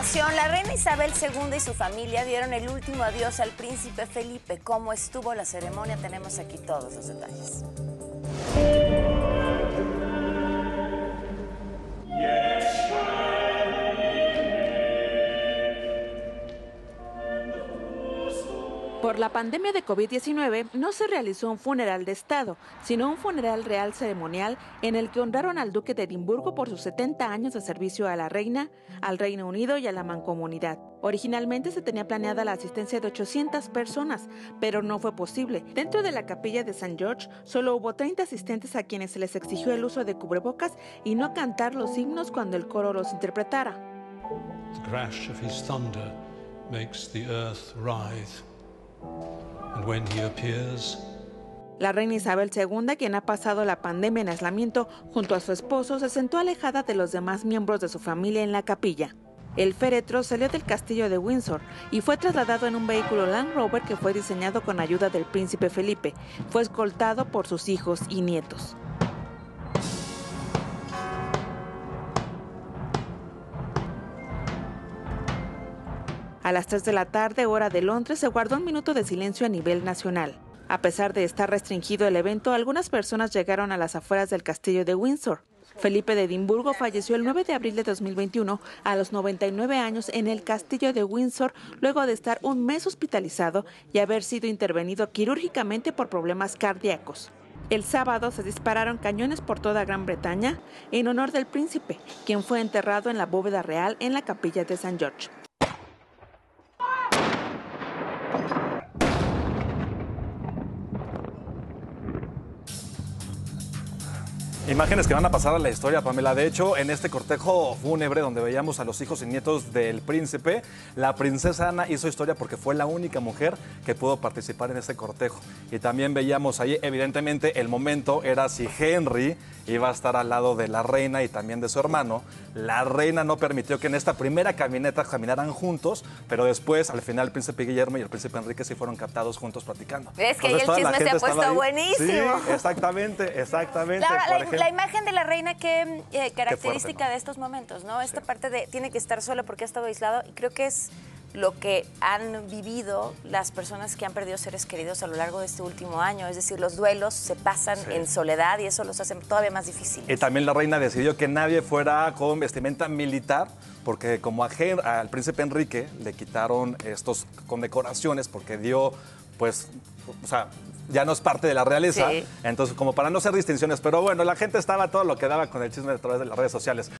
información, la reina Isabel II y su familia dieron el último adiós al príncipe Felipe. ¿Cómo estuvo la ceremonia? Tenemos aquí todos los detalles. Por la pandemia de COVID-19 no se realizó un funeral de Estado, sino un funeral real ceremonial en el que honraron al duque de Edimburgo por sus 70 años de servicio a la reina, al Reino Unido y a la mancomunidad. Originalmente se tenía planeada la asistencia de 800 personas, pero no fue posible. Dentro de la capilla de St. George solo hubo 30 asistentes a quienes se les exigió el uso de cubrebocas y no cantar los himnos cuando el coro los interpretara. The crash of his thunder makes the earth writhe. And when he appears... La reina Isabel II, quien ha pasado la pandemia en aislamiento junto a su esposo, se sentó alejada de los demás miembros de su familia en la capilla. El féretro salió del castillo de Windsor y fue trasladado en un vehículo Land Rover que fue diseñado con ayuda del príncipe Felipe. Fue escoltado por sus hijos y nietos. A las 3 de la tarde, hora de Londres, se guardó un minuto de silencio a nivel nacional. A pesar de estar restringido el evento, algunas personas llegaron a las afueras del castillo de Windsor. Felipe de Edimburgo falleció el 9 de abril de 2021 a los 99 años en el castillo de Windsor, luego de estar un mes hospitalizado y haber sido intervenido quirúrgicamente por problemas cardíacos. El sábado se dispararon cañones por toda Gran Bretaña en honor del príncipe, quien fue enterrado en la bóveda real en la capilla de St. George. Imágenes que van a pasar a la historia, Pamela. De hecho, en este cortejo fúnebre donde veíamos a los hijos y nietos del príncipe, la princesa Ana hizo historia porque fue la única mujer que pudo participar en este cortejo. Y también veíamos ahí, evidentemente, el momento era si Henry iba a estar al lado de la reina y también de su hermano. La reina no permitió que en esta primera caminata caminaran juntos, pero después, al final, el príncipe Guillermo y el príncipe Enrique sí fueron captados juntos platicando. Es que entonces, ahí el chisme se ha puesto buenísimo. Sí, exactamente. La imagen de la reina, qué característica fuerte, ¿no? De estos momentos, ¿no? Esta parte de tiene que estar sola porque ha estado aislado, y creo que es lo que han vivido las personas que han perdido seres queridos a lo largo de este último año. Es decir, los duelos se pasan en soledad y eso los hace todavía más difíciles. Y también la reina decidió que nadie fuera con vestimenta militar, porque como al príncipe Enrique le quitaron estos condecoraciones porque dio, pues, o sea, ya no es parte de la realeza, entonces como para no hacer distinciones, pero bueno, la gente estaba todo lo que daba con el chisme a través de las redes sociales.